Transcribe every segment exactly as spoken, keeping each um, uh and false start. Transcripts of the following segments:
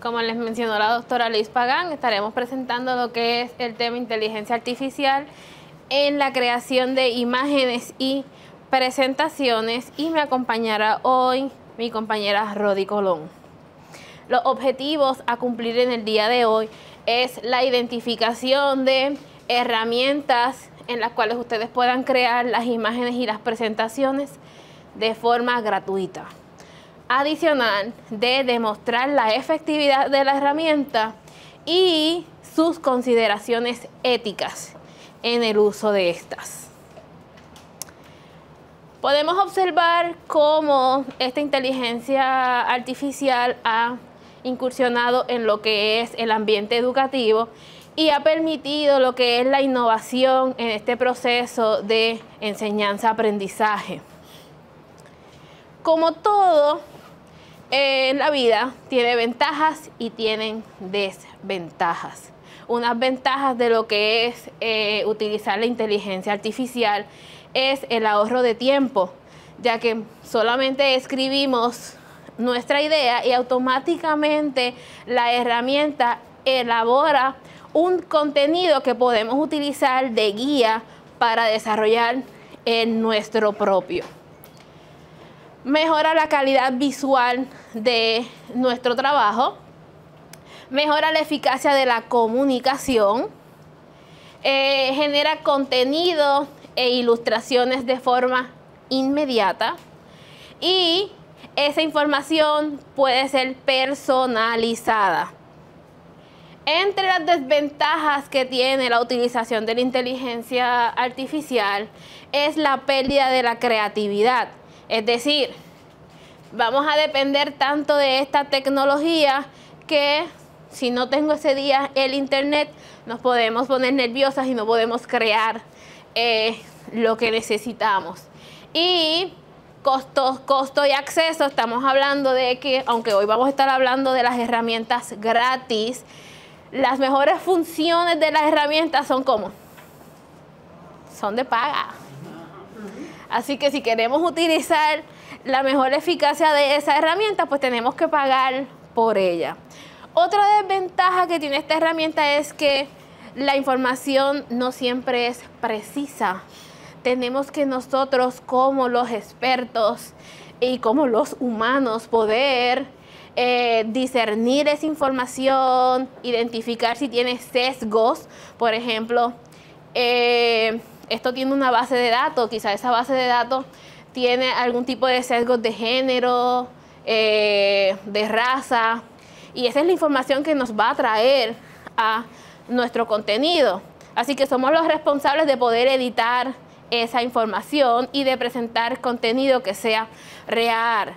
Como les mencionó la doctora Liz Pagán, estaremos presentando lo que es el tema inteligencia artificial en la creación de imágenes y presentaciones, y me acompañará hoy mi compañera Rodi Colón. Los objetivos a cumplir en el día de hoy es la identificación de herramientas en las cuales ustedes puedan crear las imágenes y las presentaciones de forma gratuita. Adicional de demostrar la efectividad de la herramienta y sus consideraciones éticas en el uso de estas. Podemos observar cómo esta inteligencia artificial ha incursionado en lo que es el ambiente educativo y ha permitido lo que es la innovación en este proceso de enseñanza-aprendizaje. Como todo en la vida, tiene ventajas y tienen desventajas. Unas ventajas de lo que es eh, utilizar la inteligencia artificial es el ahorro de tiempo, ya que solamente escribimos nuestra idea y automáticamente la herramienta elabora un contenido que podemos utilizar de guía para desarrollar en nuestro propio. Mejora la calidad visual de nuestro trabajo, mejora la eficacia de la comunicación, eh, genera contenido e ilustraciones de forma inmediata y esa información puede ser personalizada. Entre las desventajas que tiene la utilización de la inteligencia artificial es la pérdida de la creatividad. Es decir, vamos a depender tanto de esta tecnología que si no tengo ese día el internet, nos podemos poner nerviosas y no podemos crear eh, lo que necesitamos. Y costo, costo y acceso, estamos hablando de que, aunque hoy vamos a estar hablando de las herramientas gratis, las mejores funciones de las herramientas son como, son de paga. Así que si queremos utilizar la mejor eficacia de esa herramienta, pues tenemos que pagar por ella. Otra desventaja que tiene esta herramienta es que la información no siempre es precisa. Tenemos que nosotros, como los expertos y como los humanos, poder eh, discernir esa información, identificar si tiene sesgos. Por ejemplo, eh, esto tiene una base de datos, quizá esa base de datos tiene algún tipo de sesgos de género, eh, de raza, y esa es la información que nos va a traer a nuestro contenido. Así que somos los responsables de poder editar esa información y de presentar contenido que sea real.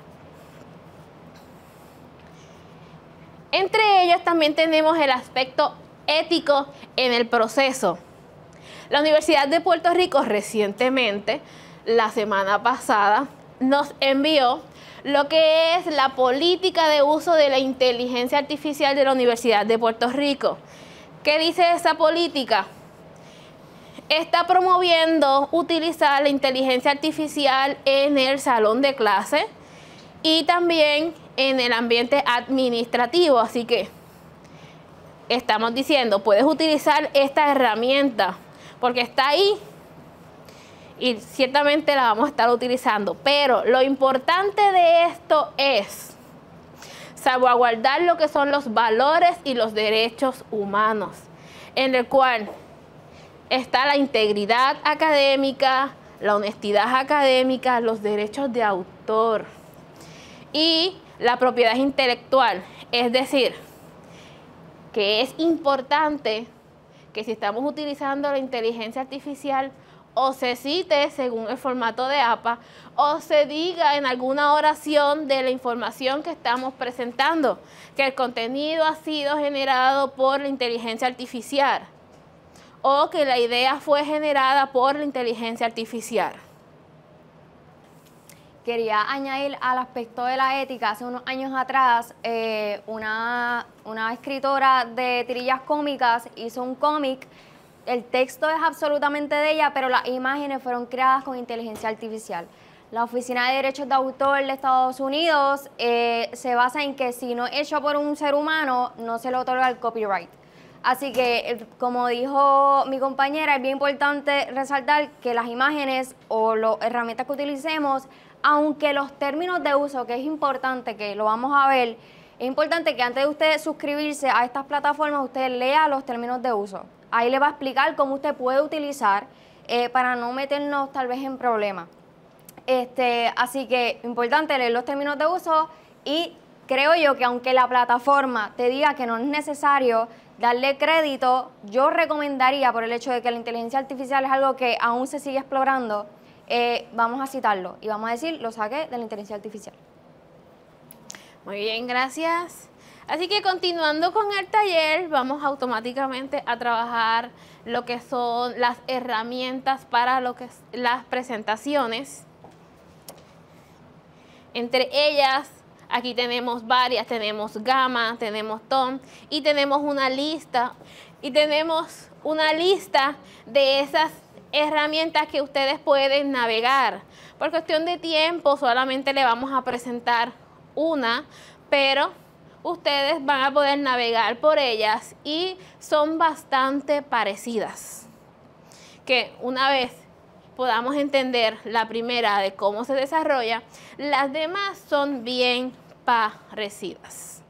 Entre ellos también tenemos el aspecto ético en el proceso. La Universidad de Puerto Rico recientemente, la semana pasada, nos envió lo que es la política de uso de la inteligencia artificial de la Universidad de Puerto Rico. ¿Qué dice esa política? Está promoviendo utilizar la inteligencia artificial en el salón de clase y también en el ambiente administrativo. Así que estamos diciendo, puedes utilizar esta herramienta porque está ahí y ciertamente la vamos a estar utilizando. Pero lo importante de esto es salvaguardar lo que son los valores y los derechos humanos, en el cual está la integridad académica, la honestidad académica, los derechos de autor y la propiedad intelectual. Es decir, que es importante que si estamos utilizando la inteligencia artificial, o se cite según el formato de A P A, o se diga en alguna oración de la información que estamos presentando, que el contenido ha sido generado por la inteligencia artificial, o que la idea fue generada por la inteligencia artificial. Quería añadir al aspecto de la ética. Hace unos años atrás, eh, una, una escritora de tirillas cómicas hizo un cómic. El texto es absolutamente de ella, pero las imágenes fueron creadas con inteligencia artificial. La Oficina de Derechos de Autor de Estados Unidos eh, se basa en que si no es hecho por un ser humano, no se le otorga el copyright. Así que, como dijo mi compañera, es bien importante resaltar que las imágenes o las herramientas que utilicemos, aunque los términos de uso, que es importante que lo vamos a ver, es importante que antes de usted suscribirse a estas plataformas, usted lea los términos de uso. Ahí le va a explicar cómo usted puede utilizar eh, para no meternos tal vez en problemas. Este, así que importante leer los términos de uso y creo yo que aunque la plataforma te diga que no es necesario darle crédito, yo recomendaría, por el hecho de que la inteligencia artificial es algo que aún se sigue explorando, eh, vamos a citarlo y vamos a decir, lo saqué de la inteligencia artificial. Muy bien, gracias. Así que continuando con el taller, vamos automáticamente a trabajar lo que son las herramientas para lo que es las presentaciones. Entre ellas, aquí tenemos varias, tenemos Gamma, tenemos Tom y tenemos una lista y tenemos una lista de esas herramientas que ustedes pueden navegar. Por cuestión de tiempo solamente le vamos a presentar una, pero ustedes van a poder navegar por ellas y son bastante parecidas. Que una vez podamos entender la primera de cómo se desarrolla, las demás son bien parecidas.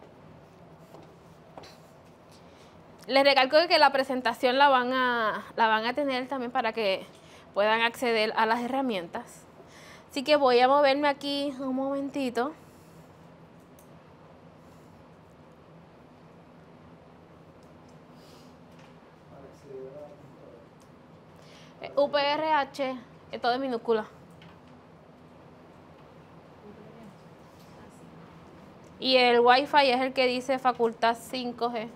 Les recalco que la presentación la van a, la van a tener también para que puedan acceder a las herramientas. Así que voy a moverme aquí un momentito. U P R H, todo en minúscula. Y el Wi-Fi es el que dice facultad cinco G.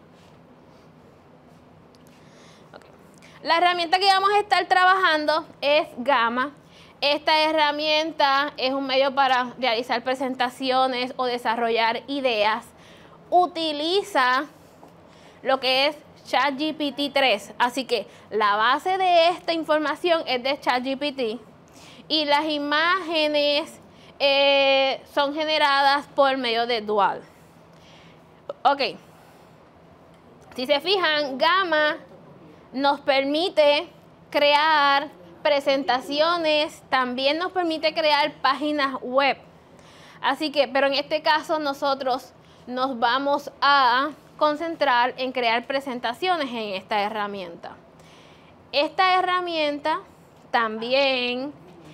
Okay. La herramienta que vamos a estar trabajando es Gamma. Esta herramienta es un medio para realizar presentaciones o desarrollar ideas. Utiliza lo que es ChatGPT tres, así que la base de esta información es de ChatGPT y las imágenes eh, son generadas por medio de Dual. Ok, si se fijan, Gamma nos permite crear presentaciones, también nos permite crear páginas web. Así que, pero en este caso nosotros nos vamos a concentrar en crear presentaciones en esta herramienta. Esta herramienta también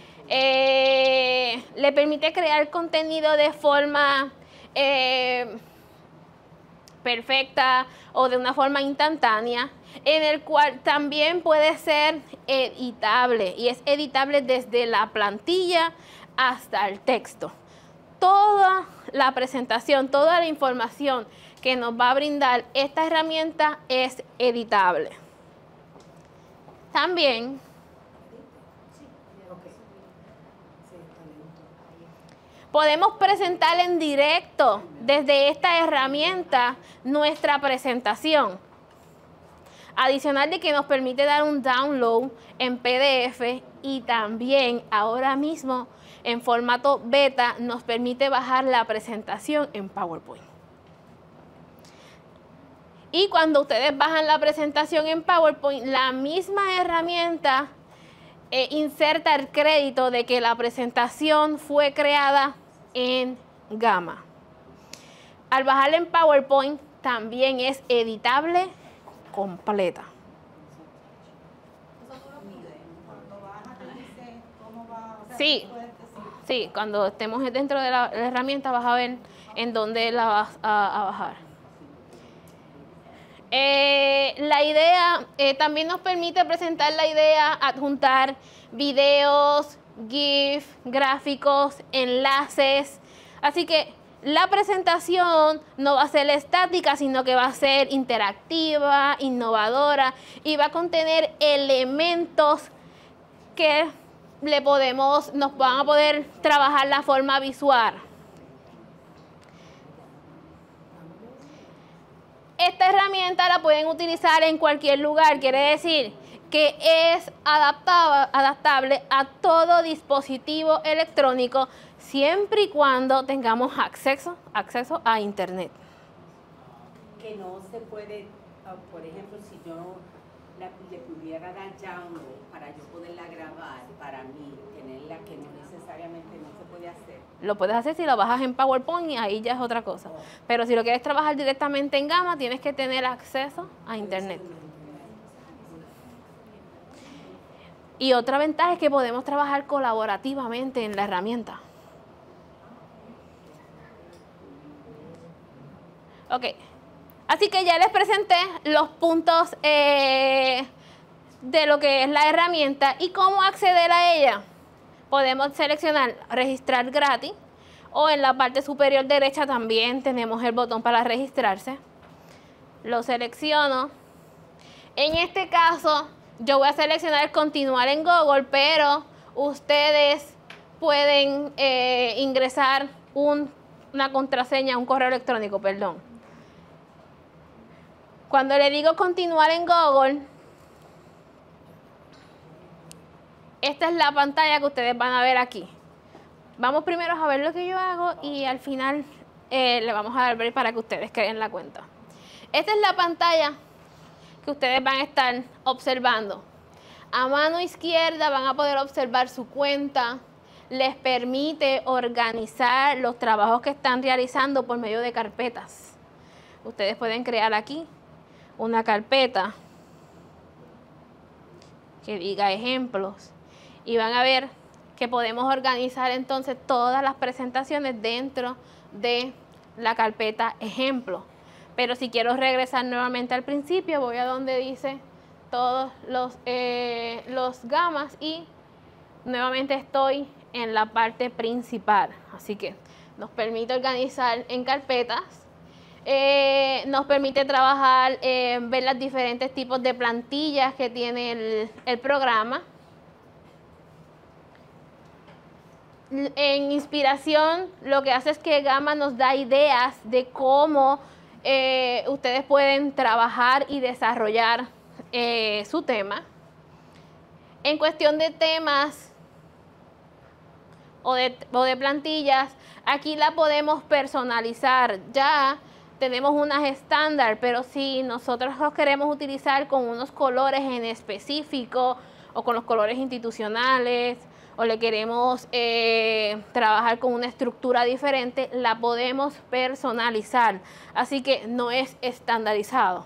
eh, le permite crear contenido de forma eh, perfecta o de una forma instantánea, en el cual también puede ser editable y es editable desde la plantilla hasta el texto. Toda la presentación, toda la información que nos va a brindar esta herramienta es editable. También podemos presentar en directo desde esta herramienta nuestra presentación. Adicional de que nos permite dar un download en P D F y también ahora mismo en formato beta nos permite bajar la presentación en PowerPoint. Y cuando ustedes bajan la presentación en PowerPoint, la misma herramienta eh, inserta el crédito de que la presentación fue creada en Gamma. Al bajarla en PowerPoint también es editable completa. Sí, sí, cuando estemos dentro de la, la herramienta vas a ver en dónde la vas a, a bajar. Eh, la idea eh, también nos permite presentar la idea, adjuntar videos, GIF, gráficos, enlaces. Así que la presentación no va a ser estática, sino que va a ser interactiva, innovadora y va a contener elementos que le podemos, nos van a poder trabajar la forma visual. Esta herramienta la pueden utilizar en cualquier lugar, quiere decir que es adaptable, adaptable a todo dispositivo electrónico siempre y cuando tengamos acceso, acceso a Internet. Que no se puede, por ejemplo, si yo la, le pudiera dar download para yo poderla grabar, para mí, tenerla que no necesariamente no se puede hacer. Lo puedes hacer si lo bajas en PowerPoint y ahí ya es otra cosa. Oh. Pero si lo quieres trabajar directamente en Gamma, tienes que tener acceso a Internet. Y otra ventaja es que podemos trabajar colaborativamente en la herramienta. Ok. Así que ya les presenté los puntos eh, de lo que es la herramienta y cómo acceder a ella. Podemos seleccionar registrar gratis o en la parte superior derecha también tenemos el botón para registrarse. Lo selecciono. En este caso yo voy a seleccionar continuar en Google, pero ustedes pueden eh, ingresar un, una contraseña, un correo electrónico, perdón. Cuando le digo continuar en Google, esta es la pantalla que ustedes van a ver aquí. Vamos primero a ver lo que yo hago y al final eh, le vamos a dar break para que ustedes creen la cuenta. Esta es la pantalla que ustedes van a estar observando. A mano izquierda van a poder observar su cuenta. Les permite organizar los trabajos que están realizando por medio de carpetas. Ustedes pueden crear aquí una carpeta que diga ejemplos y van a ver que podemos organizar entonces todas las presentaciones dentro de la carpeta ejemplo. Pero si quiero regresar nuevamente al principio, voy a donde dice todos los, eh, los gamas y nuevamente estoy en la parte principal. Así que nos permite organizar en carpetas. Eh, nos permite trabajar, eh, ver los diferentes tipos de plantillas que tiene el, el programa. En inspiración, lo que hace es que Gamma nos da ideas de cómo eh, ustedes pueden trabajar y desarrollar eh, su tema. En cuestión de temas o de, o de plantillas, aquí la podemos personalizar. Ya tenemos unas estándar, pero si nosotros los queremos utilizar con unos colores en específico o con los colores institucionales o le queremos eh, trabajar con una estructura diferente, la podemos personalizar. Así que no es estandarizado.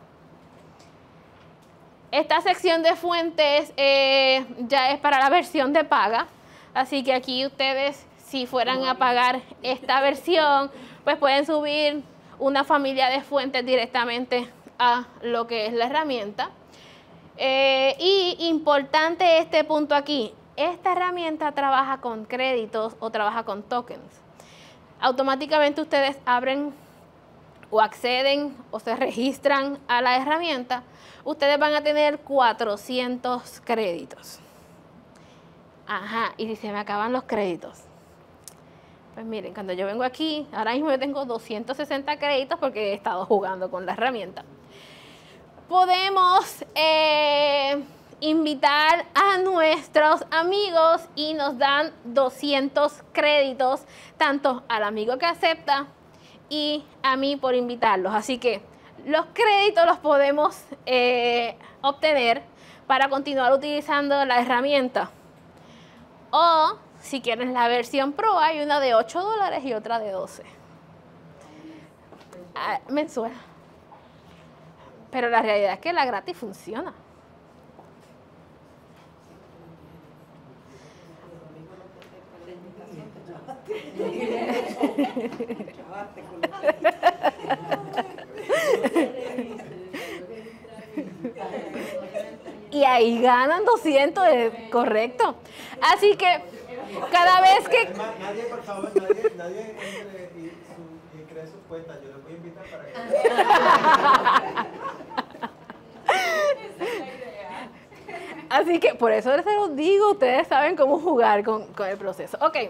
Esta sección de fuentes eh, ya es para la versión de paga. Así que aquí ustedes, si fueran a pagar esta versión, pues pueden subir una familia de fuentes directamente a lo que es la herramienta. Eh, y importante este punto aquí, esta herramienta trabaja con créditos o trabaja con tokens. Automáticamente ustedes abren o acceden o se registran a la herramienta, ustedes van a tener cuatrocientos créditos. Ajá, y si se me acaban los créditos. Pues miren, cuando yo vengo aquí, ahora mismo yo tengo doscientos sesenta créditos porque he estado jugando con la herramienta. Podemos eh, invitar a nuestros amigos y nos dan doscientos créditos, tanto al amigo que acepta y a mí por invitarlos. Así que los créditos los podemos eh, obtener para continuar utilizando la herramienta. O si quieren la versión Pro, hay una de ocho dólares y otra de doce. Ah, mensual. Pero la realidad es que la gratis funciona. Y ahí ganan doscientos, eh, correcto. Así que cada vez que... Nadie, por favor, nadie, nadie entre y, su, y cree sus cuentas. Yo les voy a invitar para que... Así que por eso se los digo, ustedes saben cómo jugar con, con el proceso. Ok.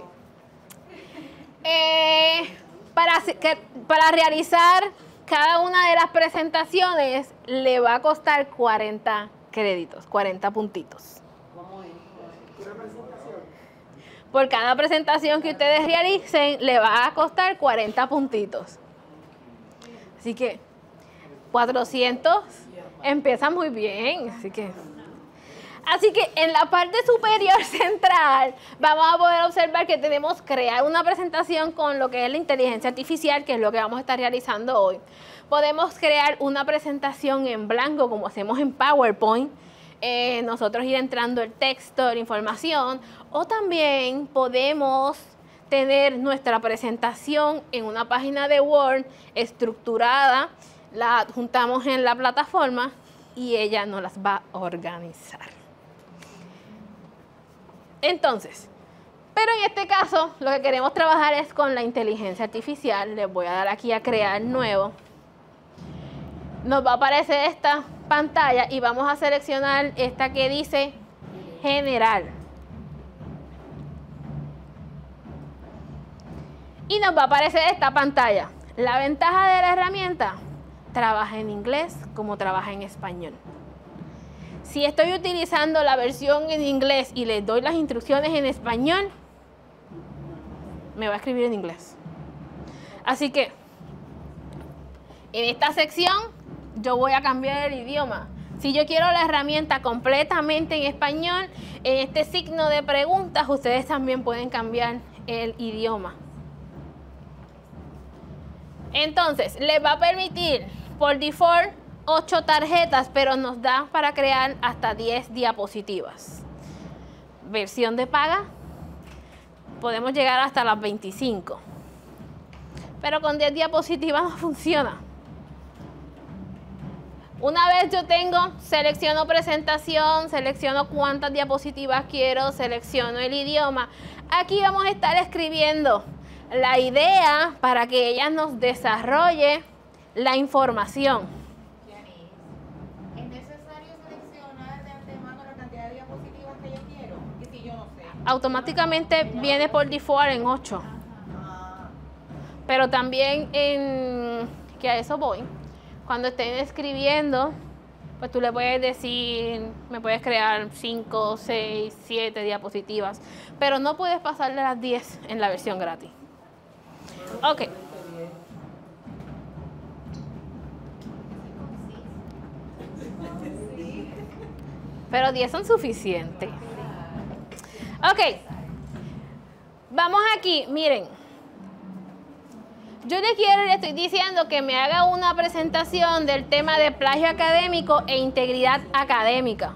Eh, para, que, para realizar cada una de las presentaciones le va a costar cuarenta créditos, cuarenta puntitos. ¿Cómo es? ¿Una presentación? Por cada presentación que ustedes realicen, le va a costar cuarenta puntitos. Así que cuatrocientos empieza muy bien. Así que, así que en la parte superior central vamos a poder observar que tenemos crear una presentación con lo que es la inteligencia artificial, que es lo que vamos a estar realizando hoy. Podemos crear una presentación en blanco como hacemos en PowerPoint. Eh, nosotros ir entrando el texto, la información, o también podemos tener nuestra presentación en una página de Word estructurada, la juntamos en la plataforma y ella nos las va a organizar. Entonces, pero en este caso lo que queremos trabajar es con la inteligencia artificial. Les voy a dar aquí a crear nuevo. Nos va a aparecer esta pantalla y vamos a seleccionar esta que dice general. Y nos va a aparecer esta pantalla. La ventaja de la herramienta, trabaja en inglés como trabaja en español. Si estoy utilizando la versión en inglés y les doy las instrucciones en español, me va a escribir en inglés. Así que en esta sección yo voy a cambiar el idioma. Si yo quiero la herramienta completamente en español, en este signo de preguntas ustedes también pueden cambiar el idioma. Entonces, les va a permitir por default ocho tarjetas, pero nos da para crear hasta diez diapositivas. Versión de paga, podemos llegar hasta las veinticinco. Pero con diez diapositivas no funciona. Una vez yo tengo, selecciono presentación, selecciono cuántas diapositivas quiero, selecciono el idioma. Aquí vamos a estar escribiendo la idea para que ella nos desarrolle la información. ¿Es necesario seleccionar de antemano la cantidad de diapositivas que yo quiero? Y si yo no sé. Automáticamente viene por default en ocho. Pero también en, que a eso voy, cuando estén escribiendo, pues tú le puedes decir, me puedes crear cinco, seis, siete diapositivas, pero no puedes pasarle las diez en la versión gratis. Ok. Pero diez son suficientes. Ok. Vamos aquí, miren. Yo le quiero, le estoy diciendo que me haga una presentación del tema de plagio académico e integridad académica.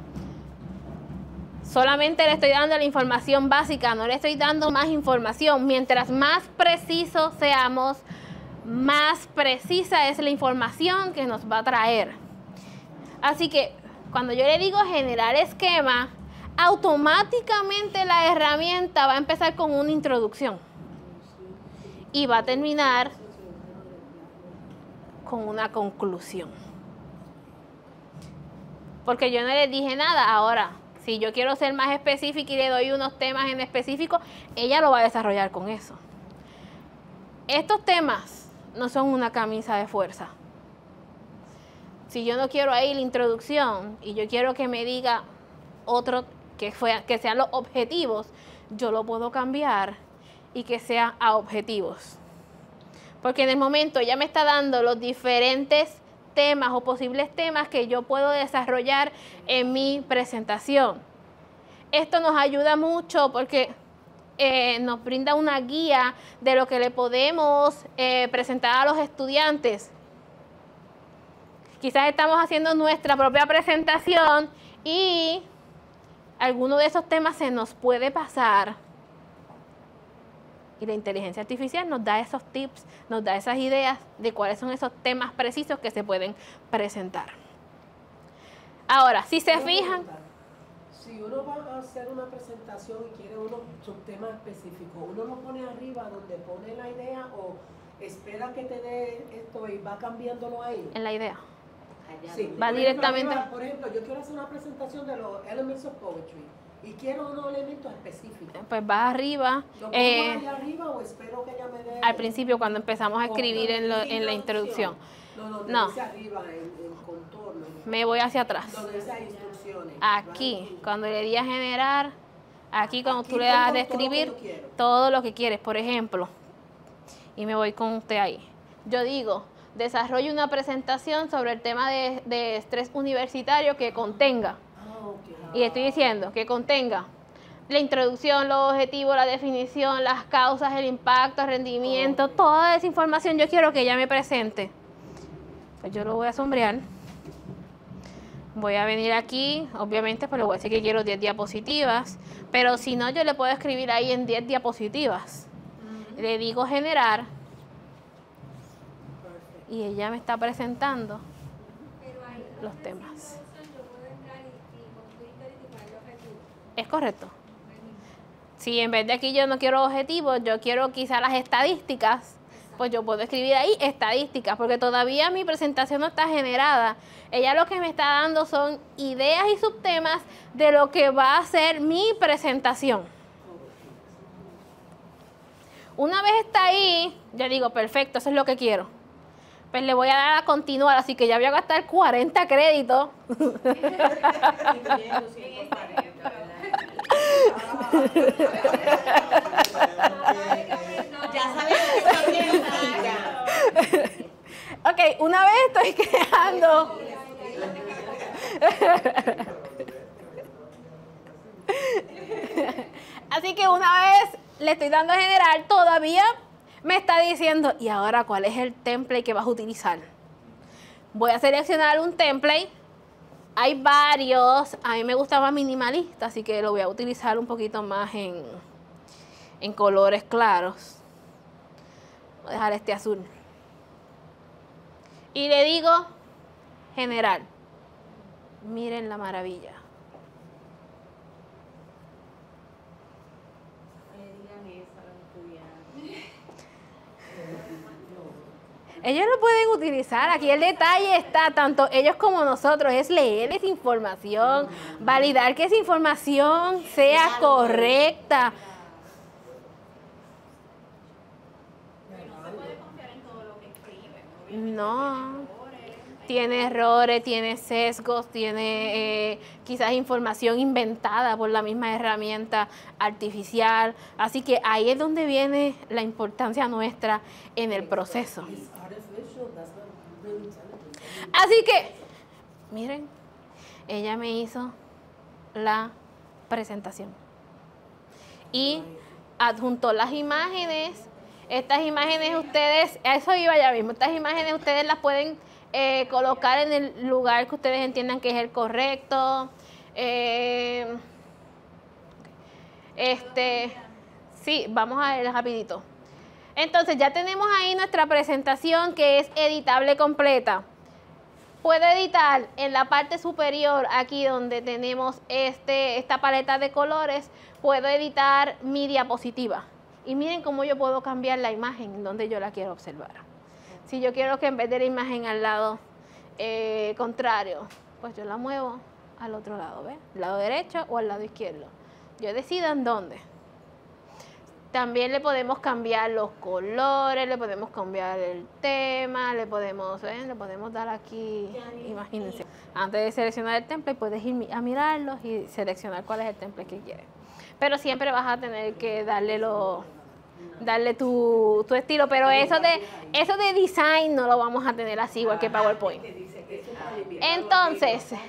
Solamente le estoy dando la información básica, no le estoy dando más información. Mientras más precisos seamos, más precisa es la información que nos va a traer. Así que cuando yo le digo generar esquema, automáticamente la herramienta va a empezar con una introducción y va a terminar con una conclusión. Porque yo no le dije nada. Ahora, si yo quiero ser más específica y le doy unos temas en específico, ella lo va a desarrollar con eso. Estos temas no son una camisa de fuerza. Si yo no quiero ahí la introducción y yo quiero que me diga otro, que, fue, que sean los objetivos, yo lo puedo cambiar y que sea a objetivos. Porque en el momento ella me está dando los diferentes temas o posibles temas que yo puedo desarrollar en mi presentación. Esto nos ayuda mucho porque eh, nos brinda una guía de lo que le podemos eh, presentar a los estudiantes. Quizás estamos haciendo nuestra propia presentación y alguno de esos temas se nos puede pasar. Y la inteligencia artificial nos da esos tips, nos da esas ideas de cuáles son esos temas precisos que se pueden presentar. Ahora, si se fijan... Si uno va a hacer una presentación y quiere unos subtemas específicos, ¿uno lo pone arriba donde pone la idea o espera que te dé esto y va cambiándolo ahí? En la idea. Sí. Va Por directamente... Ejemplo, arriba, por ejemplo, yo quiero hacer una presentación de los Elements of Poetry y quiero unos elementos específicos. Pues vas arriba. ¿Lo pongo eh, allá arriba o espero que ella me dé? Al principio, cuando empezamos a escribir en, lo, en la introducción. No, no, te No. dice arriba, en, en contorno. En me voy hacia atrás. Donde esas instrucciones. Aquí, cuando le di a generar, aquí cuando tú Aquí le das pongo de todo lo que escribir, yo quiero. todo lo que quieres, por ejemplo, y me voy con usted ahí. Yo digo, desarrolle una presentación sobre el tema de, de estrés universitario que contenga, Ah, ok. y estoy diciendo que contenga la introducción, los objetivos, la definición, las causas, el impacto, el rendimiento, toda esa información yo quiero que ella me presente. Pues yo lo voy a sombrear. Voy a venir aquí, obviamente, pues le voy a decir que quiero diez diapositivas, pero si no, yo le puedo escribir ahí en diez diapositivas. Le digo generar y ella me está presentando los temas. ¿Es correcto? Si en vez de aquí yo no quiero objetivos, yo quiero quizás las estadísticas, pues yo puedo escribir ahí estadísticas, porque todavía mi presentación no está generada. Ella lo que me está dando son ideas y subtemas de lo que va a ser mi presentación. Una vez está ahí, yo digo, perfecto, eso es lo que quiero. Pues le voy a dar a continuar, así que ya voy a gastar cuarenta créditos. Ya sabes que estoy Ok, una vez estoy creando. Así que una vez le estoy dando a generar, todavía me está diciendo, ¿y ahora cuál es el template que vas a utilizar? Voy a seleccionar un template. Hay varios, a mí me gusta más minimalista, así que lo voy a utilizar un poquito más en, en colores claros. Voy a dejar este azul. Y le digo, generar. Miren la maravilla. Ellos lo pueden utilizar, aquí el detalle está, tanto ellos como nosotros, es leer esa información, validar que esa información sea correcta. No, tiene errores, tiene sesgos, tiene eh, quizás información inventada por la misma herramienta artificial. Así que ahí es donde viene la importancia nuestra en el proceso. Así que, miren, ella me hizo la presentación y adjuntó las imágenes. Estas imágenes ustedes, a eso iba ya mismo, estas imágenes ustedes las pueden eh, colocar en el lugar que ustedes entiendan que es el correcto. Eh, este, sí, vamos a ver rapidito. Entonces ya tenemos ahí nuestra presentación que es editable completa. Puedo editar en la parte superior, aquí donde tenemos este, esta paleta de colores, puedo editar mi diapositiva. Y miren cómo yo puedo cambiar la imagen donde yo la quiero observar. Si yo quiero que en vez de la imagen al lado eh, contrario, pues yo la muevo al otro lado, ¿ves? Al lado derecho o al lado izquierdo. Yo decido en dónde. También le podemos cambiar los colores, le podemos cambiar el tema, le podemos, ¿eh? le podemos dar aquí, imagínense. Antes de seleccionar el template, puedes ir a mirarlos y seleccionar cuál es el template que quieres. Pero siempre vas a tener que darle lo, darle tu, tu estilo. Pero eso de, eso de design no lo vamos a tener así igual que PowerPoint. Entonces,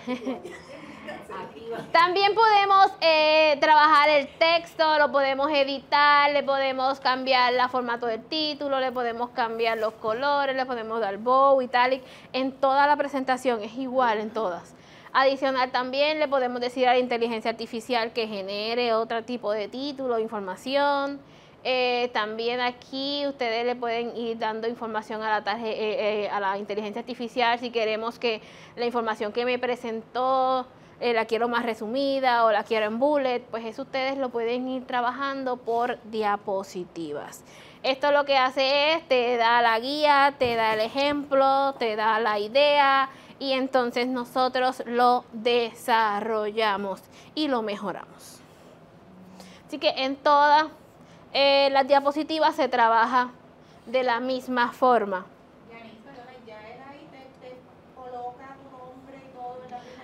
también podemos eh, trabajar el texto, lo podemos editar, le podemos cambiar el formato del título, le podemos cambiar los colores, le podemos dar bold, italic. En toda la presentación es igual en todas. Adicional también le podemos decir a la inteligencia artificial que genere otro tipo de título, información. Eh, también aquí ustedes le pueden ir dando información a la, tarje, eh, eh, a la inteligencia artificial si queremos que la información que me presentó eh, la quiero más resumida o la quiero en bullet, pues eso ustedes lo pueden ir trabajando por diapositivas. Esto lo que hace es, te da la guía, te da el ejemplo, te da la idea, y entonces nosotros lo desarrollamos y lo mejoramos. Así que en todas eh, las diapositivas se trabaja de la misma forma. Yanis, perdona, ya él ahí te, te coloca tu nombre y todo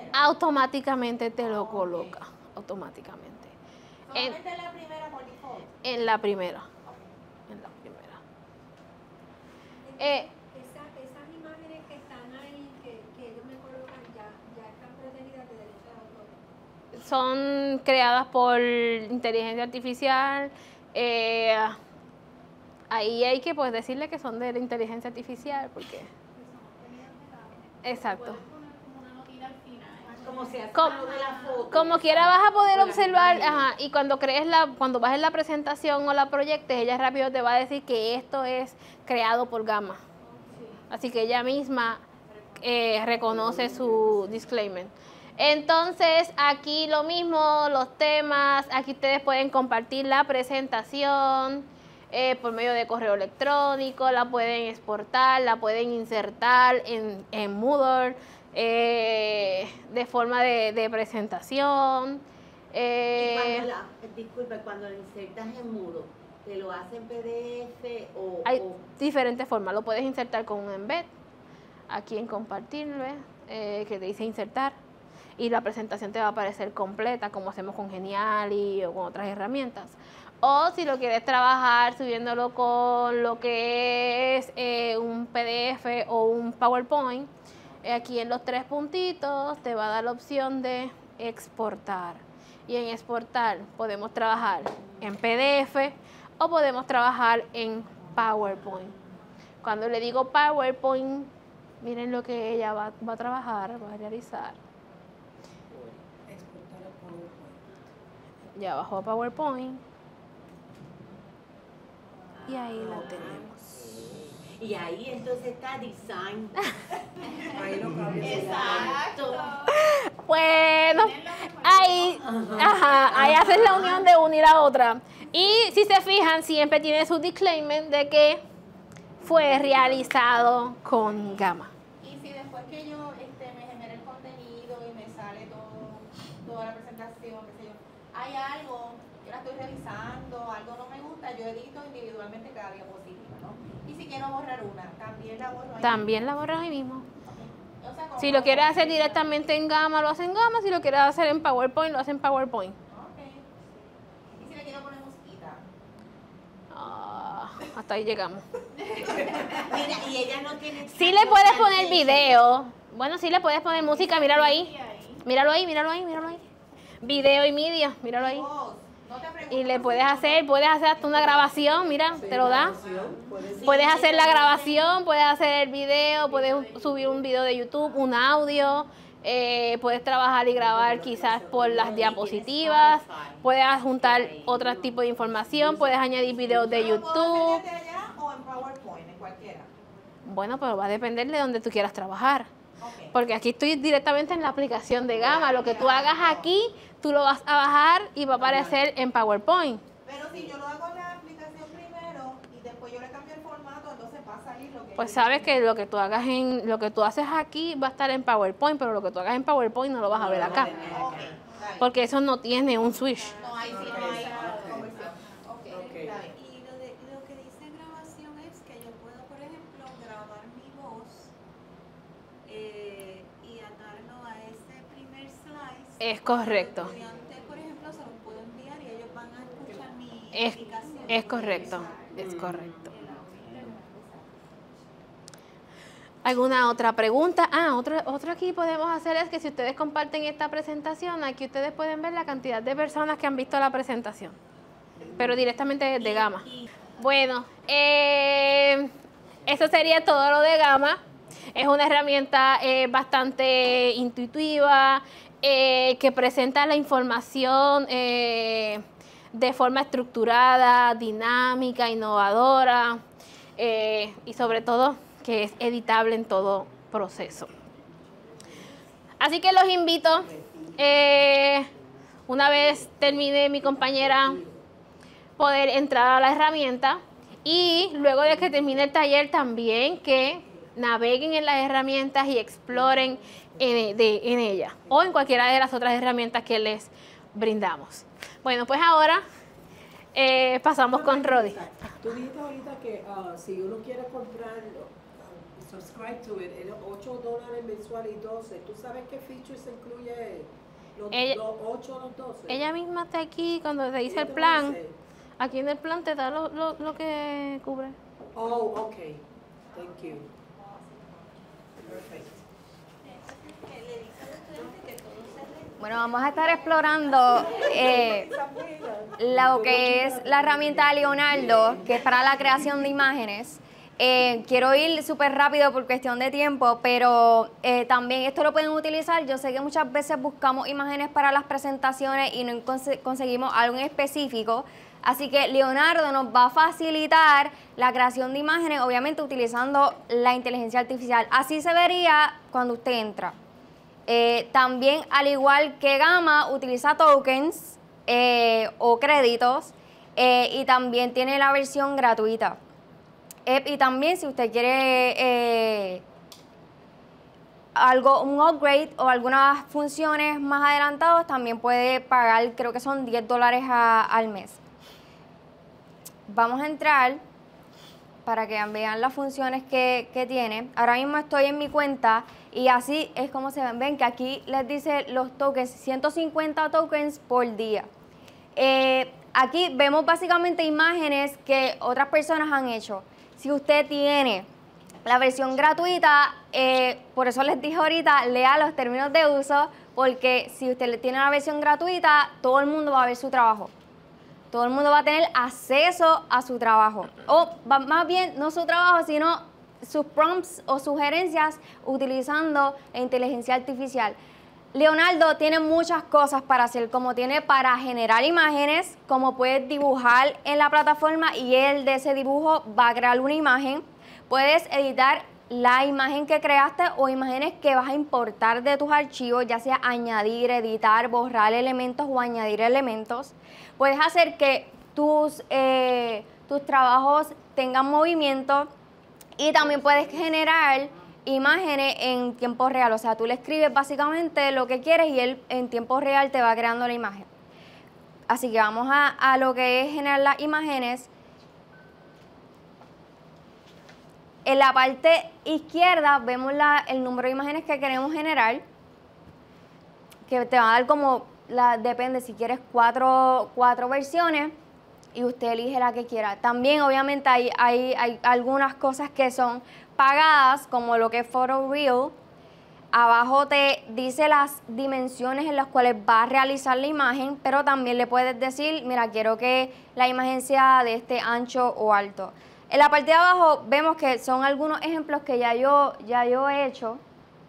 Automáticamente te lo coloca, automáticamente. En, Solamente en la primera por default. en la primera. En la primera. Eh, Esa, esas imágenes que están ahí, que, que ellos me colocan, ya, ya están protegidas de derechos de autor. son creadas por inteligencia artificial. eh, ahí hay que pues decirle que son de la inteligencia artificial, porque... Exacto. Como se hace Como, lo de la foto. como quiera vas a poder Con las observar, imágenes. ajá, y cuando crees la, cuando bajes la presentación o la proyectes, ella rápido te va a decir que esto es creado por Gamma. Así que ella misma eh, reconoce su disclaimer. Entonces, aquí lo mismo, los temas, aquí ustedes pueden compartir la presentación eh, por medio de correo electrónico, la pueden exportar, la pueden insertar en, en Moodle eh, de forma de, de presentación. Eh, Y cuando la, disculpe, cuando lo insertas en Moodle, ¿te lo hace en P D F o...? Hay o- diferentes formas, lo puedes insertar con un embed, aquí en compartir, ¿ves? Eh, que te dice insertar, y la presentación te va a aparecer completa, como hacemos con Geniali o con otras herramientas. O si lo quieres trabajar subiéndolo con lo que es eh, un P D F o un PowerPoint, eh, aquí en los tres puntitos te va a dar la opción de exportar. Y en exportar podemos trabajar en P D F o podemos trabajar en PowerPoint. Cuando le digo PowerPoint, miren lo que ella va, va a trabajar, va a realizar. Exportar a PowerPoint. Ya bajó a PowerPoint. Y ahí la tenemos. Y ahí entonces está design. Ahí lo cambias. Exacto. Bueno, ahí, ajá, ahí haces la unión de una y la otra. Y si se fijan, siempre tiene su disclaimer de que fue realizado con Gamma. Y si después que yo este, me genere el contenido y me sale todo, toda la presentación, qué sé yo, hay algo, yo la estoy revisando, algo no me gusta, yo edito individualmente cada diapositiva, ¿no? Y si quiero borrar una, también la borro ahí. También la borras ahí mismo. O sea, como Si lo quieres hacer directamente directamente en Gamma, lo haces en Gamma. Si lo quieres hacer en PowerPoint, lo haces en PowerPoint. Ok. Y si le quiero poner musiquita. Ah, hasta ahí llegamos. Mira, y ella no tiene... Sí le puedes poner video. Bueno, sí le puedes poner música, míralo ahí. Míralo ahí, míralo ahí, míralo ahí. Video y media, míralo ahí. Voz. No te pregunto Y le por puedes si- hacer, puedes hacer hasta una grabación, mira, te lo da. Puedes- Puedes hacer la grabación, puedes hacer el video, puedes subir un video de YouTube, un audio, eh, puedes trabajar y grabar quizás por las diapositivas, puedes adjuntar otro tipo de información, puedes añadir videos de ¿Lo puedo hacer YouTube. desde allá o en PowerPoint, en cualquiera? Bueno, pero va a depender de donde tú quieras trabajar. Ok. Porque aquí estoy directamente en la aplicación de Gamma. Lo que tú hagas aquí, tú lo vas a bajar y va a aparecer en PowerPoint. Pero si yo lo hago en la aplicación primero y después yo le cambio el formato, entonces va a salir lo que Pues yo sabes quiero. que lo que tú hagas en, lo que tú haces aquí va a estar en PowerPoint, pero lo que tú hagas en PowerPoint no lo vas a ver acá. Ok, está bien. Porque eso no tiene un switch. No, ahí sí no hay conversión. Ok, Ok. está bien. Y lo, de, lo que dice grabación es que yo puedo, por ejemplo, grabar mi voz eh, y atarlo a ese primer slice. Es correcto. Al estudiante, por ejemplo, se los puedo enviar y ellos van a escuchar mi Es, explicación. es correcto, es correcto. ¿Alguna otra pregunta? Ah, otro, otro aquí podemos hacer es que si ustedes comparten esta presentación, aquí ustedes pueden ver la cantidad de personas que han visto la presentación, pero directamente desde Gamma. Bueno, eh, eso sería todo lo de Gamma. Es una herramienta eh, bastante intuitiva, eh, que presenta la información eh, de forma estructurada, dinámica, innovadora, eh, y sobre todo que es editable en todo proceso. Así que los invito, eh, una vez termine mi compañera, poder entrar a la herramienta y luego de que termine el taller también que naveguen en las herramientas y exploren en, de, en ella o en cualquiera de las otras herramientas que les brindamos. Bueno, pues ahora eh, pasamos con Rodi. Tú dijiste ahorita que ah, si uno quiere comprar, ah, subscribe to it, el ocho dólares mensual y doce. ¿Tú sabes qué features incluye los, Ella- los ocho o los doce? Ella misma está aquí cuando te dice Ella el te plan. dice. Aquí en el plan te da lo, lo, lo que cubre. Oh, okay. Thank you. Perfect. Que le dice al estudiante que todo se re- Bueno, vamos a estar explorando eh, lo que es la herramienta de Leonardo, que es para la creación de imágenes. Eh, quiero ir súper rápido por cuestión de tiempo, pero eh, también esto lo pueden utilizar. Yo sé que muchas veces buscamos imágenes para las presentaciones y no conse- conseguimos algo en específico. Así que Leonardo nos va a facilitar la creación de imágenes, obviamente utilizando la inteligencia artificial. Así se vería cuando usted entra. Eh, también, al igual que Gamma, utiliza tokens eh, o créditos eh, y también tiene la versión gratuita. Eh, y también, si usted quiere eh, algo, un upgrade o algunas funciones más adelantadas, también puede pagar, creo que son diez dólares a- al mes. Vamos a entrar para que vean las funciones que, que tiene. Ahora mismo estoy en mi cuenta y así es como se ven. Ven que aquí les dice los tokens, ciento cincuenta tokens por día. Eh, aquí vemos básicamente imágenes que otras personas han hecho. Si usted tiene la versión gratuita, eh, por eso les dije ahorita, lea los términos de uso, porque si usted tiene la versión gratuita, todo el mundo va a ver su trabajo. Todo el mundo va a tener acceso a su trabajo. O va- más bien, no su trabajo, sino sus prompts o sugerencias utilizando la inteligencia artificial. Leonardo tiene muchas cosas para hacer, como tiene para generar imágenes, como puedes dibujar en la plataforma y él de ese dibujo va a crear una imagen. Puedes editar la imagen que creaste o imágenes que vas a importar de tus archivos, ya sea añadir, editar, borrar elementos o añadir elementos. Puedes hacer que tus, eh, tus trabajos tengan movimiento y también puedes generar imágenes en tiempo real. O sea, tú le escribes básicamente lo que quieres y él en tiempo real te va creando la imagen. Así que vamos a, a lo que es generar las imágenes. En la parte izquierda vemos la- el número de imágenes que queremos generar, que te va a dar como, la, depende si quieres cuatro, cuatro versiones y usted elige la que quiera. También obviamente hay, hay, hay algunas cosas que son pagadas, como lo que es PhotoReal. Abajo te dice las dimensiones en las cuales va a realizar la imagen, pero también le puedes decir, mira, quiero que la imagen sea de este ancho o alto. En la parte de abajo vemos que son algunos ejemplos que ya yo, ya yo he hecho.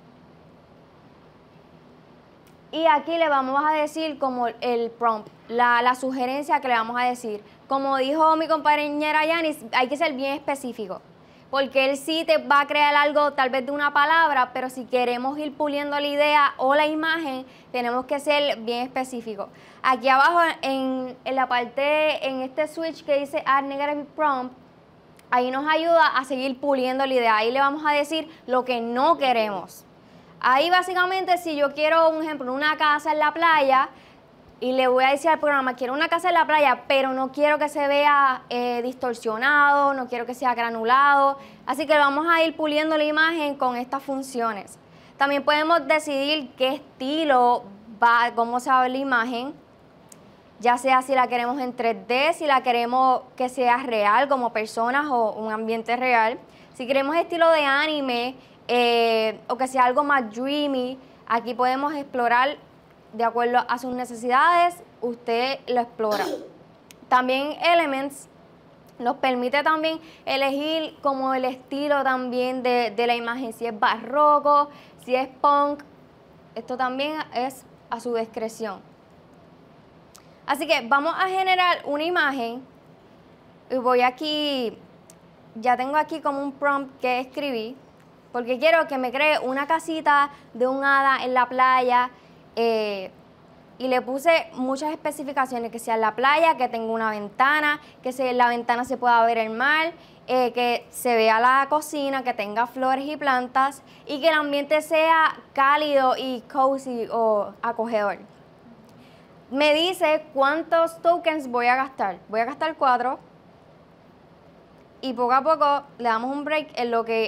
Y aquí le vamos a decir como el prompt, la, la sugerencia que le vamos a decir. Como dijo mi compañera Yanis, hay que ser bien específico, porque él sí te va a crear algo tal vez de una palabra, pero si queremos ir puliendo la idea o la imagen, tenemos que ser bien específicos. Aquí abajo en, en la parte, en este switch que dice Add Negative Prompt, ahí nos ayuda a seguir puliendo la idea. Ahí le vamos a decir lo que no queremos. Ahí básicamente si yo quiero, un ejemplo, una casa en la playa y le voy a decir al programa, quiero una casa en la playa, pero no quiero que se vea eh, distorsionado, no quiero que sea granulado. Así que vamos a ir puliendo la imagen con estas funciones. También podemos decidir qué estilo va, cómo se va a ver la imagen, ya sea si la queremos en tres D, si la queremos que sea real como personas o un ambiente real. Si queremos estilo de anime eh, o que sea algo más dreamy, aquí podemos explorar de acuerdo a sus necesidades, usted lo explora. También Elements nos permite también elegir como el estilo también de, de la imagen, si es barroco, si es punk, esto también es a su discreción. Así que vamos a generar una imagen y voy aquí, ya tengo aquí como un prompt que escribí, porque quiero que me cree una casita de un hada en la playa eh, y le puse muchas especificaciones, que sea en la playa, que tenga una ventana, que se, en la ventana se pueda ver el mar, eh, que se vea la cocina, que tenga flores y plantas y que el ambiente sea cálido y cozy o acogedor. Me dice cuántos tokens voy a gastar. Voy a gastar cuatro. Y poco a poco le damos un break en lo que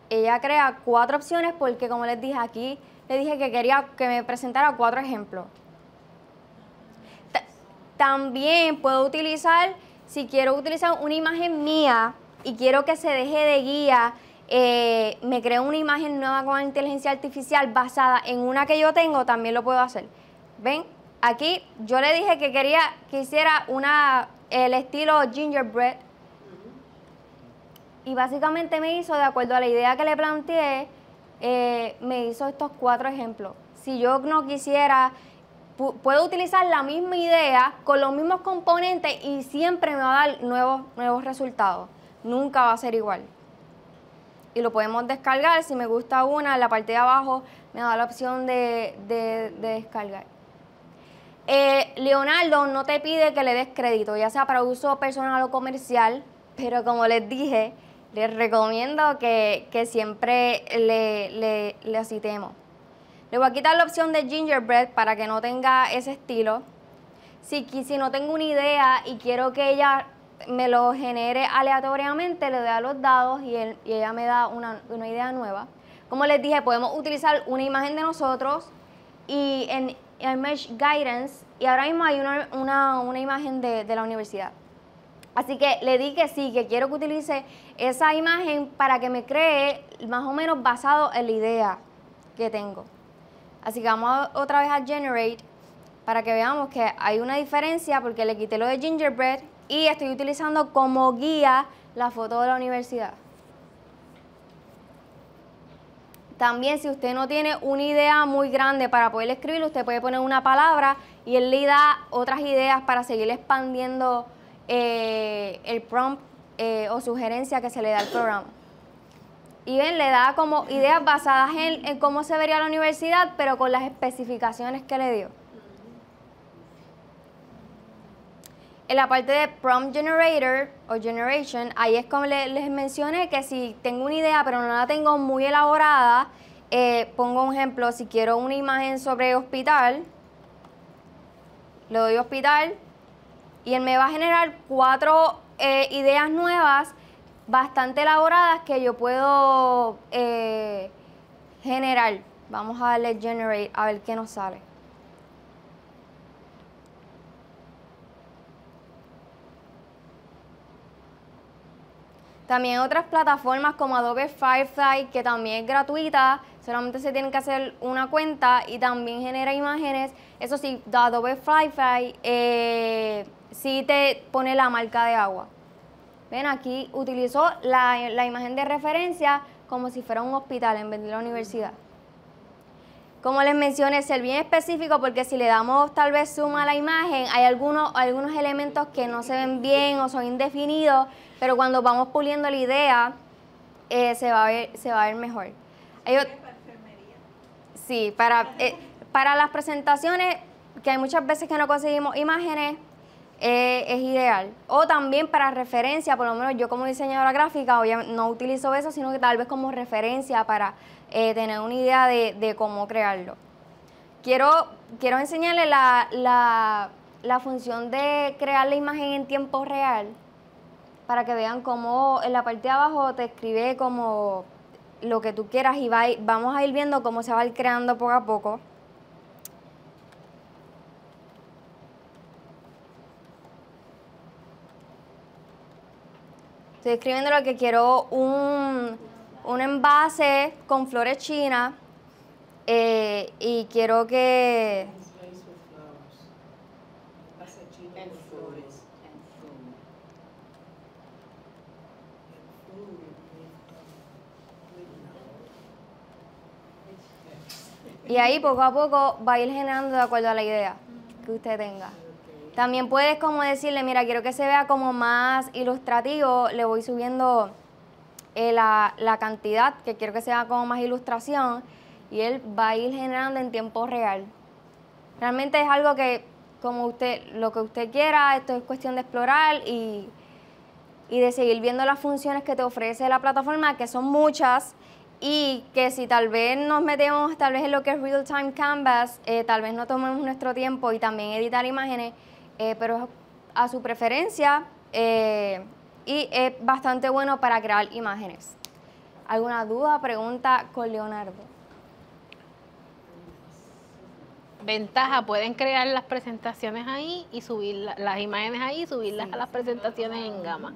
ella crea cuatro opciones porque, como les dije aquí, le dije que quería que me presentara cuatro ejemplos. Ta- También puedo utilizar, si quiero utilizar una imagen mía y quiero que se deje de guía, eh, me creo una imagen nueva con inteligencia artificial basada en una que yo tengo, también lo puedo hacer. ¿Ven? Aquí yo le dije que quería que hiciera una, el estilo gingerbread. Y básicamente me hizo, de acuerdo a la idea que le planteé, eh, me hizo estos cuatro ejemplos. Si yo no quisiera, pu puedo utilizar la misma idea con los mismos componentes y siempre me va a dar nuevos, nuevos resultados. Nunca va a ser igual. Y lo podemos descargar. Si me gusta una, en la parte de abajo me da la opción de, de, de descargar. Eh, Leonardo no te pide que le des crédito, ya sea para uso personal o comercial, pero como les dije, les recomiendo que, que siempre le, le, le citemos. Le voy a quitar la opción de gingerbread para que no tenga ese estilo. Si, si no tengo una idea y quiero que ella me lo genere aleatoriamente, le doy a los dados y, él, y ella me da una, una idea nueva. Como les dije, podemos utilizar una imagen de nosotros y en Image Guidance, y ahora mismo hay una, una, una imagen de, de la universidad. Así que le di que sí, que quiero que utilice esa imagen para que me cree más o menos basado en la idea que tengo. Así que vamos a, otra vez a Generate para que veamos que hay una diferencia porque le quité lo de Gingerbread y estoy utilizando como guía la foto de la universidad. También, si usted no tiene una idea muy grande para poder escribir, usted puede poner una palabra y él le da otras ideas para seguir expandiendo eh, el prompt eh, o sugerencia que se le da al programa. Y ven, le da como ideas basadas en, en cómo se vería la universidad, pero con las especificaciones que le dio. En la parte de Prompt Generator o Generation, ahí es como le, les mencioné que si tengo una idea pero no la tengo muy elaborada, eh, pongo un ejemplo, si quiero una imagen sobre hospital, le doy hospital y él me va a generar cuatro eh, ideas nuevas bastante elaboradas que yo puedo eh, generar. Vamos a darle Generate a ver qué nos sale. También otras plataformas como Adobe Firefly, que también es gratuita, solamente se tienen que hacer una cuenta y también genera imágenes. Eso sí, Adobe Firefly eh, sí te pone la marca de agua. Ven, aquí utilizó la, la imagen de referencia como si fuera un hospital en vez de la universidad. Como les mencioné, ser bien específico porque si le damos tal vez zoom a la imagen, hay algunos, algunos elementos que no se ven bien o son indefinidos, pero cuando vamos puliendo la idea, eh, se, va a ver, se va a ver mejor. Hay para enfermería. Sí, para, eh, para las presentaciones, que hay muchas veces que no conseguimos imágenes, eh, es ideal. O también para referencia, por lo menos yo como diseñadora gráfica, obviamente no utilizo eso, sino que tal vez como referencia para eh, tener una idea de, de cómo crearlo. Quiero, quiero enseñarles la, la, la función de crear la imagen en tiempo real, para que vean cómo en la parte de abajo te escribe como lo que tú quieras y va, vamos a ir viendo cómo se va a ir creando poco a poco. Estoy escribiendo lo que quiero, un, un envase con flores chinas eh, y quiero que... Y ahí poco a poco va a ir generando de acuerdo a la idea que usted tenga. También puedes como decirle, mira, quiero que se vea como más ilustrativo, le voy subiendo eh, la, la cantidad, que quiero que sea como más ilustración, y él va a ir generando en tiempo real. Realmente es algo que, como usted, lo que usted quiera, esto es cuestión de explorar y, y de seguir viendo las funciones que te ofrece la plataforma, que son muchas, y que si tal vez nos metemos tal vez en lo que es Real Time Canvas, eh, tal vez no tomemos nuestro tiempo y también editar imágenes, eh, pero a su preferencia eh, y es bastante bueno para crear imágenes. ¿Alguna duda, pregunta con Leonardo? Ventaja, pueden crear las presentaciones ahí y subir la- las imágenes ahí y subirlas a las presentaciones en Gama.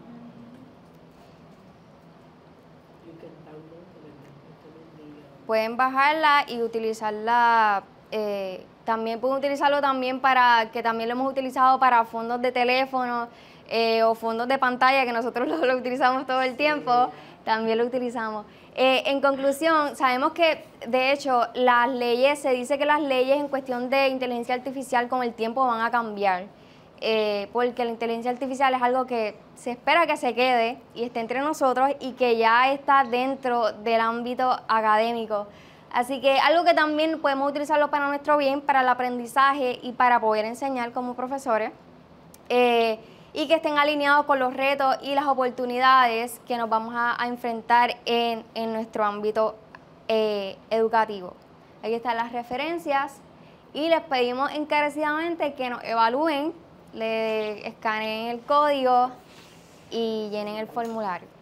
Pueden bajarla y utilizarla, eh, también pueden utilizarlo también para, que también lo hemos utilizado para fondos de teléfono eh, o fondos de pantalla, que nosotros lo, lo utilizamos todo el tiempo, también lo utilizamos. Eh, en conclusión, sabemos que de hecho las leyes, se dice que las leyes en cuestión de inteligencia artificial con el tiempo van a cambiar, eh, porque la inteligencia artificial es algo que se espera que se quede y esté entre nosotros y que ya está dentro del ámbito académico. Así que algo que también podemos utilizarlo para nuestro bien, para el aprendizaje y para poder enseñar como profesores, eh, y que estén alineados con los retos y las oportunidades que nos vamos a, a enfrentar en, en nuestro ámbito eh, educativo. Aquí están las referencias y les pedimos encarecidamente que nos evalúen, le escaneen el código y llenen el formulario.